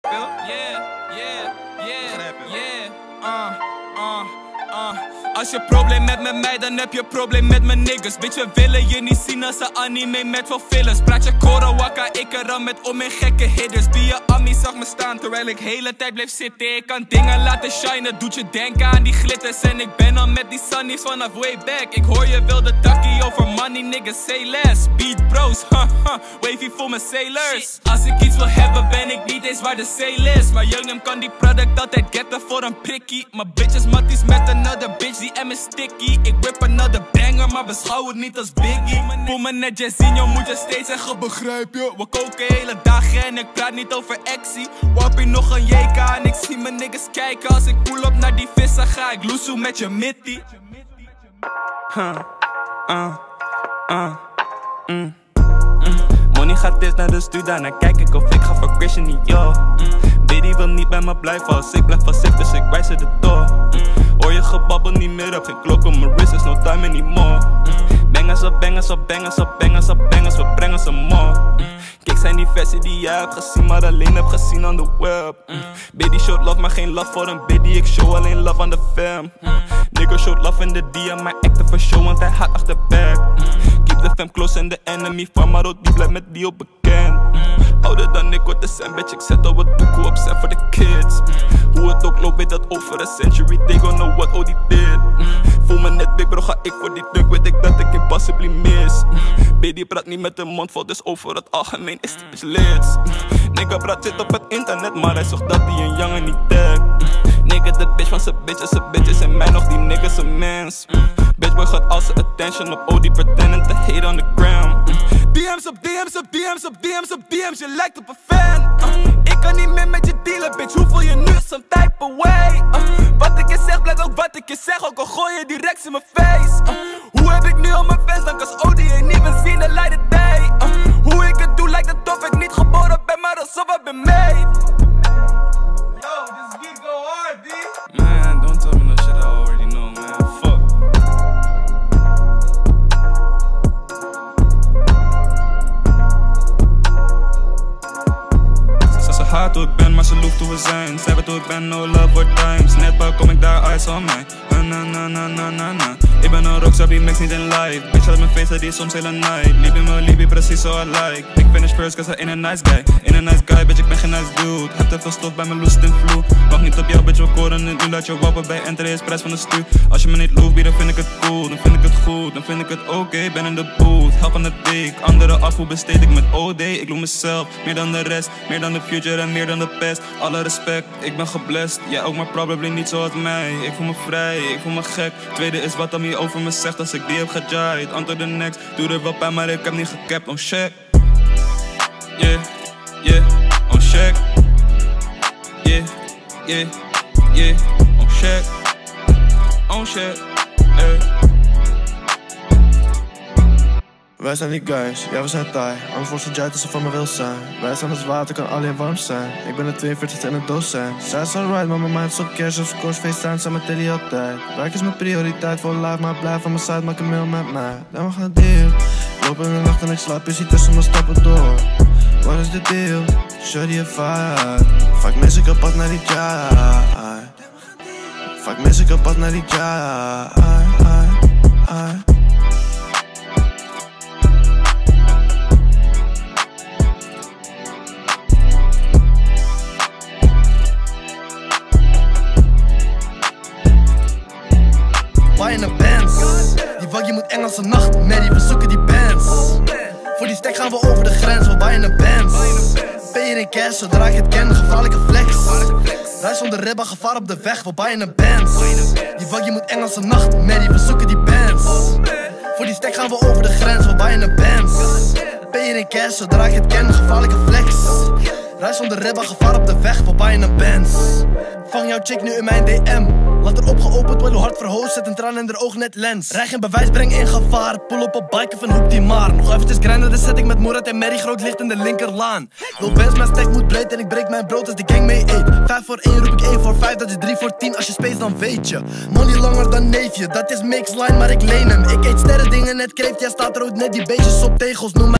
speel? Als je probleem hebt met mij, dan heb je probleem met mijn niggas. Bitch, we willen je niet zien als een anime met veel fillers. Praat je Korowaka, ik eram met om in gekke hitters. Die je Ami zag me staan, terwijl ik hele tijd bleef zitten. Ik kan dingen laten shinen, doet je denken aan die glitters. En ik ben al met die sunnies vanaf way back. Ik hoor je wilde takkie over money, niggas, say less. Beat bros, wavy voor mijn sailors. Als ik iets wil hebben, ben ik niet eens waar de sale is. Maar Youngnim kan die product altijd getten voor een prikkie. Maar bitches matties met another bitch, die M is sticky. Ik whip another banger, maar beschouw het niet als Biggie. Voel me net Jairzinho, moet je steeds zeggen, begrijp je? We koken hele dagen en ik praat niet over actie. Wappie nog een JK en ik zie mijn niggas kijken. Als ik pull op naar die vissen, ga ik loesoe met je mittie. Money gaat eerst naar de stuur, daarna kijk ik of ik ga voor Christian niet, yo. Baby wil niet bij me blijven als ik blijf vast dus ik wijs er de door. Hoor je gebabbel niet meer, heb geen klok op mijn wrist, is no time anymore. Bangers op bangers op bangers op bangers op bangers, we brengen ze more. Kijk zijn die versie die jij hebt gezien, maar alleen heb gezien on the web. Baby showt love, maar geen love voor een biddy, ik show alleen love aan de fam. Nigga showt love in de DM, maar acten voor show, want hij gaat achterback. Keep the fam close and the enemy van Maro, die blijft met die op bekend. Ouder dan ik word de cent, bitch, ik zet al wat doekoe op zijn voor de kids. Hoe het ook loopt, weet dat over a century, they gon' know what Odie did. Voel me net big bro, ga ik voor die dunk, weet ik dat ik impossibly mis. Baby praat niet met de mond vol, dus over het algemeen is die bitch lit. Nigga praat zit op het internet, maar hij zocht dat hij een jongen niet tag. Nigga de bitch van zijn bitches en mij nog die niggas een mens. Bitch boy gaat al zijn attention op Odie, pretending to hate on the gram. DM's op DM's op DM's op DM's op DM's, je lijkt op een fan. Ik kan niet meer met je dealen, bitch, hoe voel je nu? Some type of way. Wat ik je zeg, blijft ook wat ik je zeg, ook al gooi je direct in mijn face. Hoe heb ik nu al mijn fans, dan als Odie ain't even seen the light of day. Hoe ik het doe, lijkt het of ik niet geboren ben, maar alsof ik ben made. Yo, this beat go hard, B. Man, don't tell me no shit I already know, man. Fuck. Ze haat hoe ik ben, maar ze loeft hoe we zijn. Zij weet hoe ik ben, no love for times. Net pa kom ik daar, eyes on mij. Na. Ik ben een rockstar, die mix niet in live. Bitch uit mijn face, die is soms hele night. Liebie, precies zo I like. Ik finish first, cause I ain't a nice guy. Ain't a nice guy, bitch, ik ben geen nice dude. Heb te veel stof bij mijn loest in vloe. Wacht niet op jou, bitch, we koren het nu. Laat je wappen bij entree, is prijs van de stuur. Als je me niet loeft, dan vind ik het cool. Dan vind ik het goed, dan vind ik het oké. Ben in de booth, help aan de week. Anderen af, hoe besteed ik met OD? Ik loop mezelf, meer dan de rest. Meer dan de future en meer dan de past. Alle respect, ik ben geblest. Jij ook, maar probably niet zoals mij. Ik voel me vrij, ik voel me gek. Tweede is wat Ami over me zegt als ik die heb gejaaid. On to the next, doe er wel bij, maar ik heb niet gecapt. On check. Yeah, on check. Yeah, on check. On check, Wij zijn die guys, ja we zijn taai. Anders wordt ze juist als ze van me wil zijn. Wij zijn als water, kan alleen warm zijn. Ik ben de 42 en een docent. Zij is alright, maar mijn mind is op cash. Of course, FaceTime zijn met Tilly altijd. Werk is mijn prioriteit voor life, maar blijf van mijn side, maak een mail met mij. Dan we gaan deal. Loop in de nacht en ik slaap, je ziet tussen mijn stappen door. Wat is de deal? Shorty a vibe. Vaak mis ik kapot naar die jai. Vaak mis ik kapot naar die jai. Waar in een Benz. Die waggie moet Engelse nachtmerrie, we zoeken die bands. Voor die stack gaan we over de grens, we bij in een Benz. Ben je in cash, zodra ik het ken, gevaarlijke flex. Rij zonder ribba, gevaar op de weg, we bij in een Benz. Die waggie moet Engelse nachtmerrie, we zoeken die bands. Voor die stack gaan we over de grens, we bij in een Benz. Ben je in cash, zodra ik het ken, gevaarlijke flex. Rij zonder ribba, gevaar op de weg, we bij in een Benz. Vang jouw chick nu in mijn DM. Laat er opgeopend worden, hard verhoogd, zet een traan in haar oog net lens. Rij geen bewijs, breng in gevaar. Pull op bike of een hoek die maar. Nog eventjes grinden, de setting met Moerat en Mary. Groot licht in de linkerlaan. Wil best, mijn stack moet breed en ik breek mijn brood als de gang mee eet. 5 voor 1 roep ik 1 voor 5, dat is 3 voor 10. Als je space dan weet je. Money langer dan neefje, dat is mixline, maar ik leen hem. Ik eet sterren dingen net kreeft, jij staat rood net die beestjes op tegels. Noem